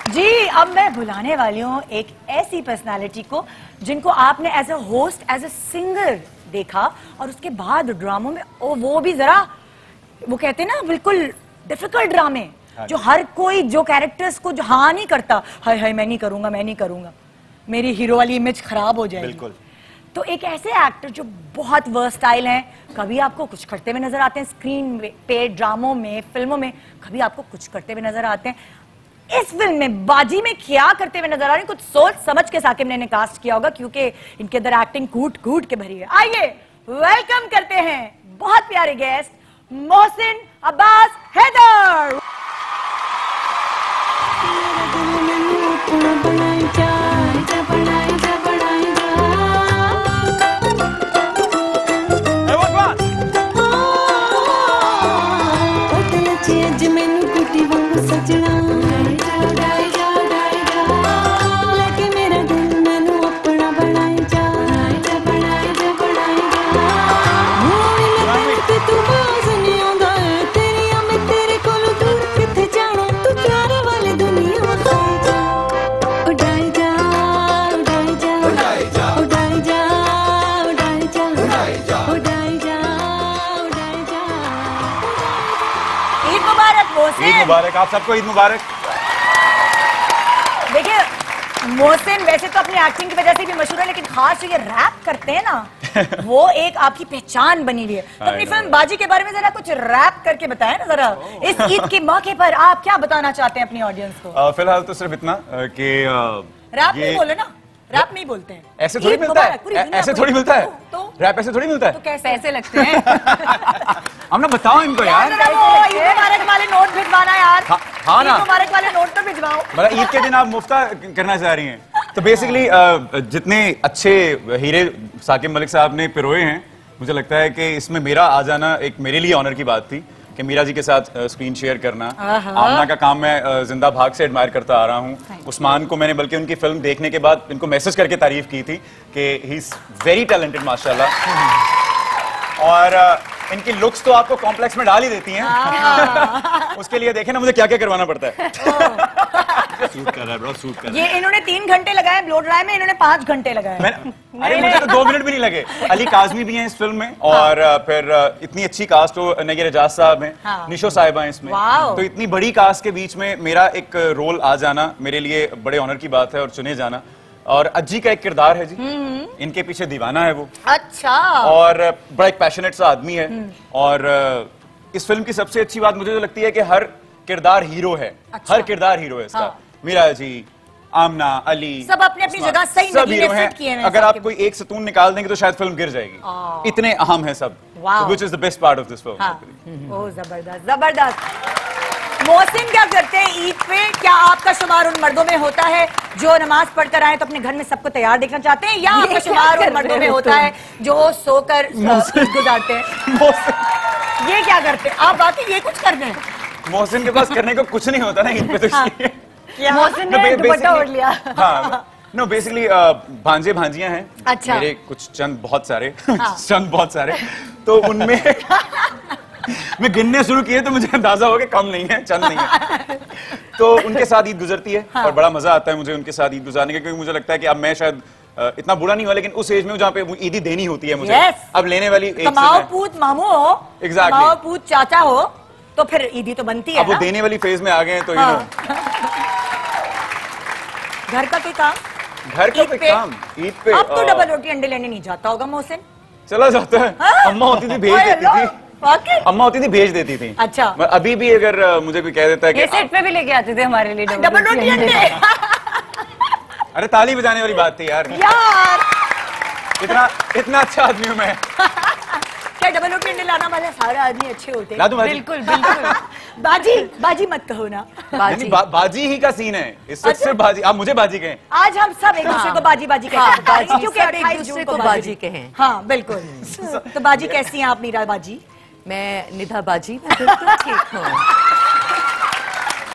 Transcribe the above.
जी अब मैं बुलाने वाली हूँ एक ऐसी पर्सनालिटी को जिनको आपने as a host, as a singer देखा और उसके बाद ड्रामों में वो भी जरा वो कहते हैं ना बिल्कुल डिफिकल्ट ड्रामे जो हर कोई जो कैरेक्टर्स को जो हाँ नहीं करता, हाय हाय मैं नहीं करूंगा, मैं नहीं करूंगा, मेरी हीरो वाली इमेज खराब हो जाएगी। बिल्कुल। तो एक ऐसे एक्टर जो बहुत वर्सटाइल हैं, कभी आपको कुछ करते हुए नजर आते हैं स्क्रीन पे, ड्रामों में, फिल्मों में, कभी आपको कुछ करते हुए नजर आते हैं। इस फिल्म में बाजी में क्या करते हुए नजर आ रहे हैं, कुछ सोच समझ के साकिब ने कास्ट किया होगा क्योंकि इनके अंदर एक्टिंग कूट कूट के भरी है। आइए वेलकम करते हैं बहुत प्यारे गेस्ट मोहसिन अब्बास हैदर। ईद मुबारक, आप सबको ईद मुबारक। देखिए मोहसिन वैसे तो अपनी एक्टिंग की वजह से भी मशहूर है, लेकिन खास जो ये रैप करते हैं ना वो एक आपकी पहचान बनी हुई है। तो अपनी फिल्म बाजी के बारे में जरा कुछ रैप करके बताएं ना जरा, इस ईद के मौके पर आप क्या बताना चाहते हैं अपनी ऑडियंस को? फिलहाल तो सिर्फ इतना कि रैप नहीं बोले ना, रैप नहीं बोलते हैं। ऐसे थोड़ी मिलता है, ऐसे थोड़ी मिलता है, रैप ऐसे थोड़ी मिलता है। तो कैसे पैसे लगते हैं? हम ना बताओ इनको यार। ईद मुबारक वाले नोट भिजवाना यार। हाँ ना, ईद मुबारक वाले नोट तो भिजवाओ। मतलब ईद के दिन आप मुफ्ता करना चाह रही हैं। तो बेसिकली जितने अच्छे हीरे साकिब मलिक साहब ने पिरोए हैं, मुझे लगता है कि इसमें मेरा आ जाना एक मेरे लिए ऑनर की बात थी कि मीरा जी के साथ स्क्रीन शेयर करना। आमना का काम मैं जिंदा भाग से एडमायर करता आ रहा हूँ। उस्मान को मैंने बल्कि उनकी फिल्म देखने के बाद इनको मैसेज करके तारीफ की थी कि ही इज वेरी टैलेंटेड माशाल्लाह। और इनकी लुक्स तो आपको कॉम्प्लेक्स में डाल ही देती हैं। उसके लिए देखें ना मुझे क्या क्या करवाना पड़ता है। सूट कर रहा है ब्रो, सूट कर रहा है। ये इन्होंने 3 घंटे लगाए ब्लो ड्राई में, इन्होंने 5 घंटे लगाए। अरे मुझे तो 2 मिनट भी नहीं लगे। अली काज़मी भी हैं इस फिल्म में और फिर इतनी अच्छी कास्ट हो, नगीर एजाज साहब हैं, निशो साहिबा हैं इसमें। तो इतनी बड़ी कास्ट के बीच में मेरा एक रोल आ जाना मेरे लिए बड़े ऑनर की बात है और चुने जाना। और अज्जी का एक किरदार है जी, इनके पीछे दीवाना है वो। अच्छा। और बड़ा एक पैशनेट सा आदमी है। और इस फिल्म की सबसे अच्छी बात मुझे तो लगती है कि हर किरदार हीरो है। हर किरदार हीरो है इसका। मीरा जी, आमना, अली, सब अपनी अपनी जगह सही नगीने सेट किए हैं। अगर आप कोई एक सतून निकाल देंगे तो शायद फिल्म गिर जाएगी, इतने अहम है सब। Which is the best part of this film. Oh जबरदस्त जबरदस्त। मोहसिन क्या करते हैं ईद पे? क्या आपका शुमार उन मर्दों में होता है जो नमाज पढ़कर आए तो अपने घर में सबको तैयार देखना चाहते हैं, या आपका शुमार उन मर्दों में होता है जो सोकर गुजारते हैं? ये क्या करते हैं आप? बाकी ये कुछ करते हैं? मोहसिन के पास करने को कुछ नहीं होता ना ईद पे, तो मोहसिन ने दुपट्टा ओढ़ लिया। नो बेसिकली भांजे भांजियां हैं। अच्छा। मेरे कुछ चंद बहुत सारे चंद बहुत सारे, तो उनमें मैं गिनने शुरू किए तो मुझे अंदाजा हो कि कम नहीं है, चंद नहीं है। तो उनके साथ ईद गुजरती है और बड़ा मजा आता है मुझे उनके साथ ईद गुजारने का, क्योंकि मुझे लगता है कि अब मैं शायद इतना बुरा नहीं हुआ, लेकिन उस एज में जहाँ पे ईदी देनी होती है मुझे। अब लेने वाली एक माओ पूत मामू हो, माओ पूत चाचा हो, तो फिर ईदी तो बनती है। अब वो देने वाली फेज में आ गए हैं, तो यू नो घर का कोई काम, घर का कोई काम ईद पे। अब तो डबल रोटी अंडे लेने नहीं जाता होगा मोहसिन? चला जाता है। अम्मा होती थी भेज देती थी, अम्मा होती थी भेज देती थी। अच्छा। अभी भी अगर मुझे कोई कह देता है कि सेट पे भी लेके आते थे हमारे लिए डबल रोटी अंडे। अरे ताली बजाने वाली बात थी यार। इतना अच्छा आदमी हूँ मैं। क्या डबल रोटी अंडे लाना वाले सारे आदमी अच्छे होते हैं? बिल्कुल बिल्कुल। बाजी मत कहो ना। बाजी ही का सीन है, इससे सिर्फ बाजी। आप मुझे बाजी कहें। आज हम सब एक दूसरे को बाजी कहते हैं क्योंकि 28 जून को बाजी कहें। हाँ बिल्कुल। तो बाजी कैसी हैं आप मीरा बाजी? मैं निधा बाजी, मैं बिल्कुल ठीक हूँ।